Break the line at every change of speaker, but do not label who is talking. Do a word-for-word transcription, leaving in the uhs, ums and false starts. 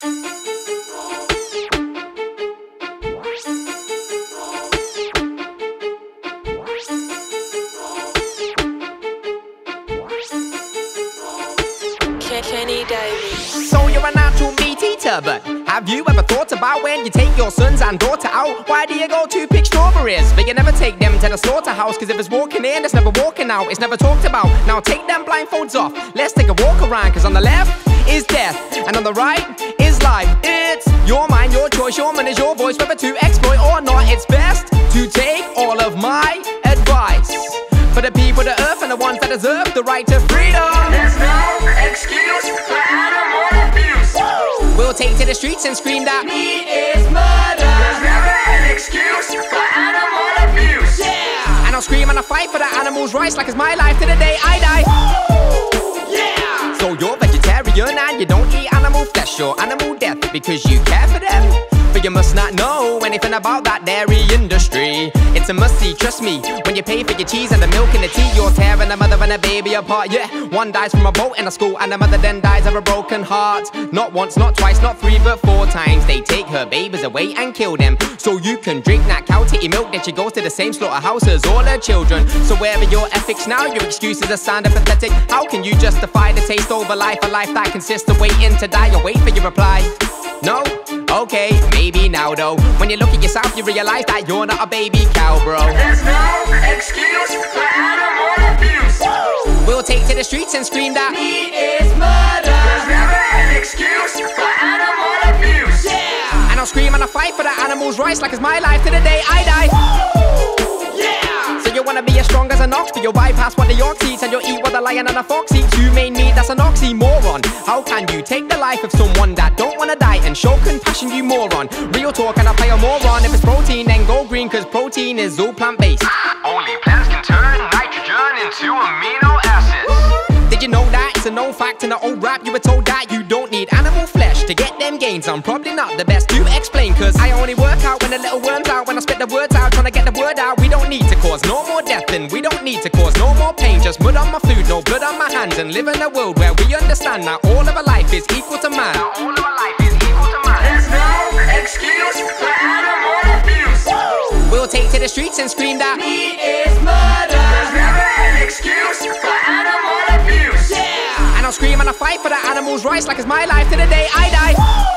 Kenny Davies.
So you're a natural meat eater, but have you ever thought about when you take your sons and daughter out? Why do you go to pick strawberries, but you never take them to the slaughterhouse? Cause if it's walking in, it's never walking out, it's never talked about. Now take them blindfolds off, let's take a walk around. Cause on the left is death, and on the right is life. It's your mind, your choice, your man is your voice. Whether to exploit or not, it's best to take all of my advice. For the people of the earth and the ones that deserve the right to freedom.
There's no excuse for animal abuse.
We'll take to the streets and scream that
Meat is murder. There's never an excuse for animal abuse.
yeah! And I'll scream and I'll fight for the animals' rights like it's my life to the day I die. Yeah! So you're vegetarian and you don't eat animal flesh or animal death because you care for them? But you must not know anything about that dairy industry. It's a must-see, trust me. When you pay for your cheese and the milk and the tea, you're tearing a mother and a baby apart. Yeah, one dies from a boat in a school and the mother then dies of a broken heart. Not once, not twice, not three, but four times. They take her babies away and kill them so you can drink that cow titty milk that she goes to the same slaughterhouse as all her children. So wherever your ethics now, your excuses are sounding pathetic. How can you justify the taste over life, a life that consists of waiting to die or wait for your reply? No? Okay, maybe now though. When you look at yourself, you realize that you're not a baby cow, bro.
There's no excuse for animal abuse.
We'll take to the streets and scream that
Meat is murder. There's never an excuse for animal abuse.
yeah! And I'll scream and I'll fight for the animals' rights like it's my life to the day I die. Yeah! So you wanna be as strong as an ox, but you'll bypass what the ox eats and you'll eat what the lion and the fox eats. You may need, that's an oxymoron. How can you take the life of someone that don't wanna die and show compassion, you moron? Real talk and I'll play a moron. If it's protein, then go green, cause protein is all plant-based.
Only plants can turn nitrogen into amino acids.
Did you know that? It's a known fact in the old rap. You were told that you don't need animal flesh to get them gains. I'm probably not the best to explain, cause I only work out when the little worm's out. When I spit the words out, trying to get the word out. We don't need to cause no more death and we don't need to cause no more pain. Just mud on my food, no blood on my hands, and live in a world where we understand that all of our life is equal to man.
Now all of our life is equal to man.
There's no excuse for animal abuse.
We'll take to the streets and scream that
Meat is murder. There's never an excuse for animal abuse.
yeah! And I'll scream and I'll fight for the animals' rights like it's my life to the day I die.